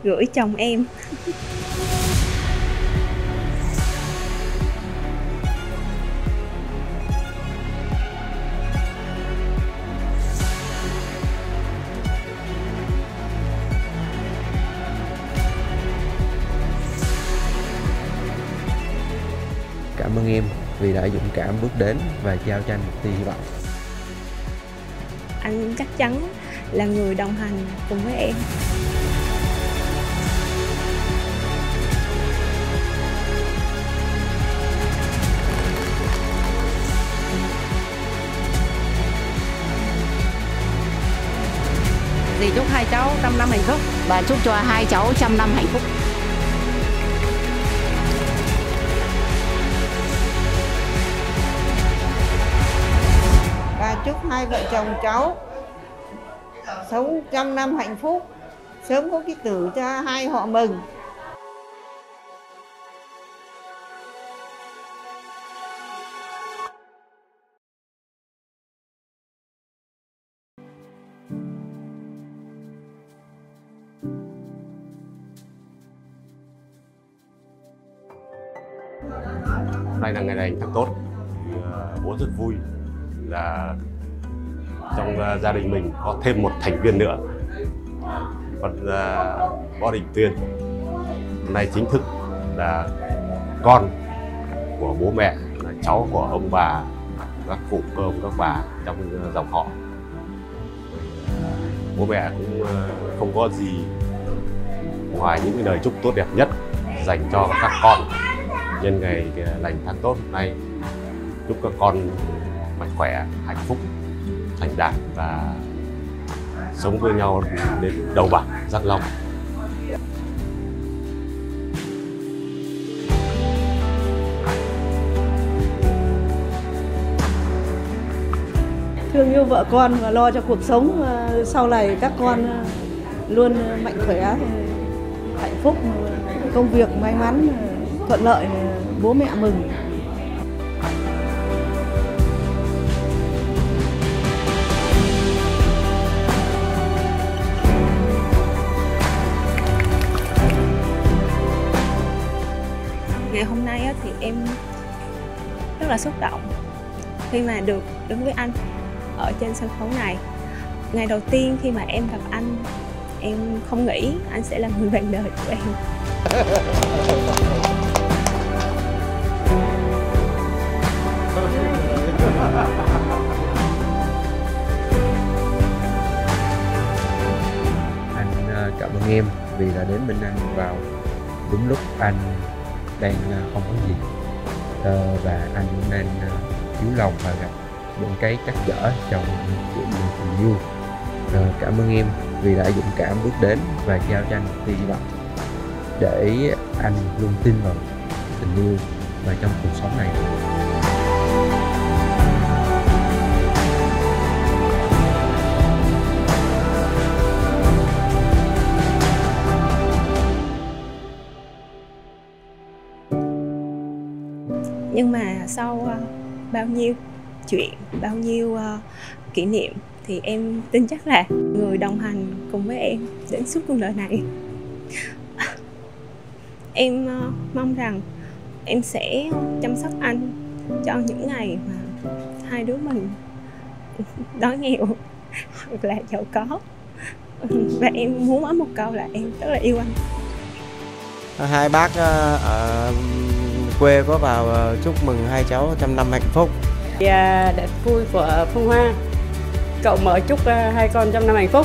gửi chồng em. Cảm ơn em vì đã dũng cảm bước đến và trao cho anh một tia hy vọng. Anh chắc chắn là người đồng hành cùng với em. Dì chúc hai cháu trăm năm hạnh phúc và chúc cho hai cháu trăm năm hạnh phúc. Và chúc hai vợ chồng cháu sống trăm năm hạnh phúc, sớm có cái tử cho hai họ mừng. Hôm nay là ngày lành tháng tốt, bố rất vui là trong gia đình mình có thêm một thành viên nữa. Còn Võ Đình Tuyên hôm nay chính thức là con của bố mẹ, là cháu của ông bà, các cụ cơ ông các bà trong dòng họ. Bố mẹ cũng không có gì ngoài những cái lời chúc tốt đẹp nhất dành cho các con nhân ngày lành tháng tốt hôm nay. Chúc các con mạnh khỏe, hạnh phúc, thành đạt và sống với nhau đến đầu bạc răng long. Thương yêu vợ con và lo cho cuộc sống sau này các con luôn mạnh khỏe, hạnh phúc, công việc may mắn, thuận lợi, bố mẹ mừng. Ngày hôm nay thì em rất là xúc động khi mà được đứng với anh ở trên sân khấu này. Ngày đầu tiên khi mà em gặp anh, em không nghĩ anh sẽ là người bạn đời của em. Anh cảm ơn em vì đã đến bên anh vào đúng lúc anh đang không có gì, và anh cũng đang yếu lòng và gặp những cái trắc trở trong chuyện tình yêu. Cảm ơn em vì đã dũng cảm bước đến và trao cho anh một tia hy vọng để anh luôn tin vào tình yêu và trong cuộc sống này. Nhưng mà sau bao nhiêu chuyện, bao nhiêu kỷ niệm thì em tin chắc là người đồng hành cùng với em đến suốt cuộc đời này. Em mong rằng em sẽ chăm sóc anh cho những ngày mà hai đứa mình đói nghèo hoặc là giàu có. Và em muốn nói một câu là em rất là yêu anh. Hai bác ở quê có vào chúc mừng hai cháu trăm năm hạnh phúc. Đẹp vui của Phong Hoa, cậu mở chúc hai con trăm năm hạnh phúc.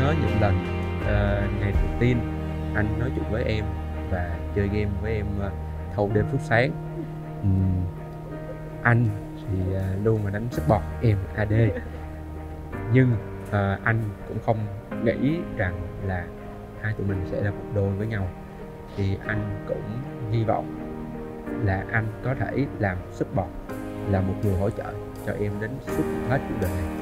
nhớ những lần ngày đầu tiên anh nói chuyện với em và chơi game với em thâu đêm suốt sáng. Anh thì luôn là đánh support, em AD. Nhưng anh cũng không nghĩ rằng là hai tụi mình sẽ là một đôi với nhau. Thì anh cũng hy vọng là anh có thể làm support, là một người hỗ trợ cho em đến suốt hết cuộc đời này.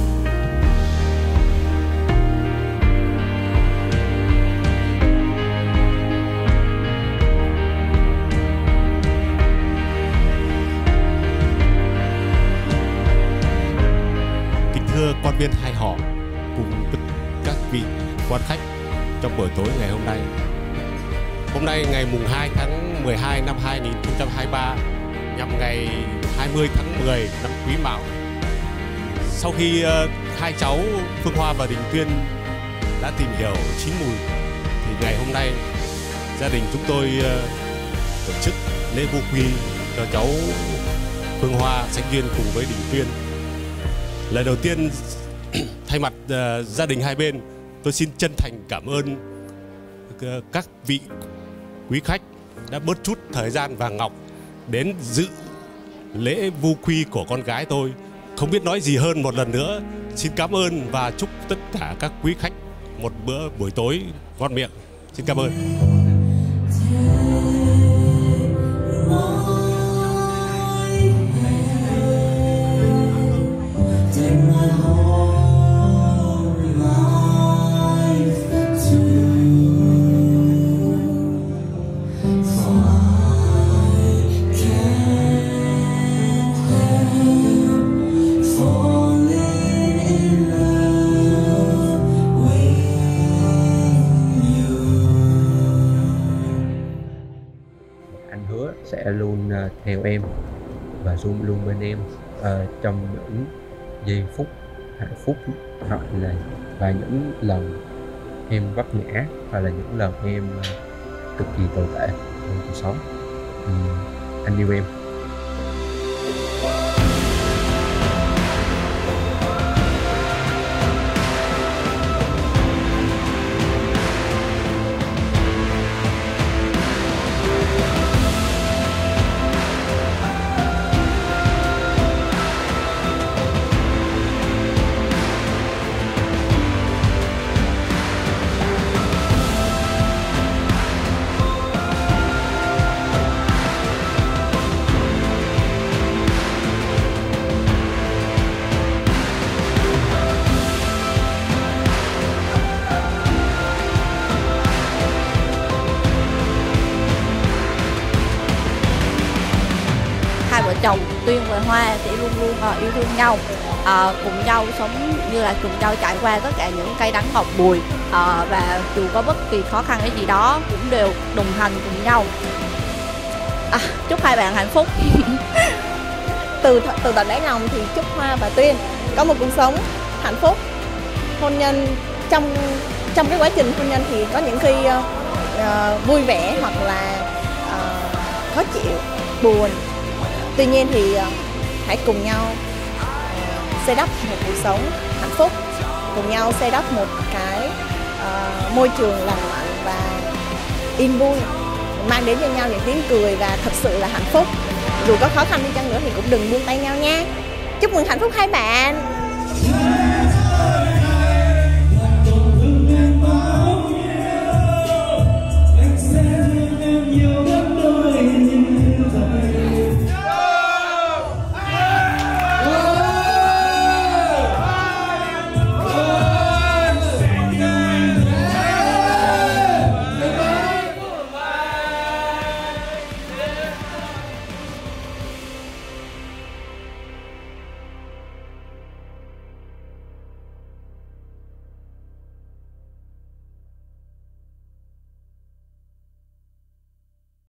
Kính thưa quan viên hai họ cùng các vị quan khách trong buổi tối ngày hôm nay. Hôm nay ngày mùng 2 tháng 12 năm 2023, nhằm ngày 20 tháng 10 năm Quý Mão. Sau khi hai cháu Phương Hoa và Đình Tuyên đã tìm hiểu chín mùi, thì ngày hôm nay gia đình chúng tôi tổ chức lễ vô quy cho cháu Phương Hoa, Sách Duyên cùng với Đình Tuyên. Lần đầu tiên thay mặt gia đình hai bên, tôi xin chân thành cảm ơn các vị quý khách đã bớt chút thời gian vàng ngọc đến dự lễ vu quy của con gái tôi. Không biết nói gì hơn, một lần nữa xin cảm ơn và chúc tất cả các quý khách một bữa buổi tối ngon miệng. Xin cảm ơn. Anh hứa sẽ luôn theo em và luôn bên em trong những giây phút hạnh phúc, hoặc là và những lần em vấp ngã, hoặc là những lần em cực kỳ tồi tệ trong cuộc sống. Anh yêu em. Hai vợ chồng Tuyên và Hoa sẽ luôn luôn yêu thương nhau, cùng nhau sống như là cùng nhau trải qua tất cả những cay đắng ngọt bùi, và dù có bất kỳ khó khăn cái gì đó cũng đều đồng hành cùng nhau. Chúc hai bạn hạnh phúc. Từ tận đáy lòng thì chúc Hoa và Tuyên có một cuộc sống hạnh phúc. Hôn nhân trong cái quá trình hôn nhân thì có những khi vui vẻ hoặc là khó chịu, buồn. Tuy nhiên thì hãy cùng nhau xây đắp một cuộc sống hạnh phúc, cùng nhau xây đắp một cái môi trường lành mạnh và yên vui, mang đến cho nhau những tiếng cười và thật sự là hạnh phúc. Dù có khó khăn đi chăng nữa thì cũng đừng buông tay nhau nha. Chúc mừng hạnh phúc hai bạn.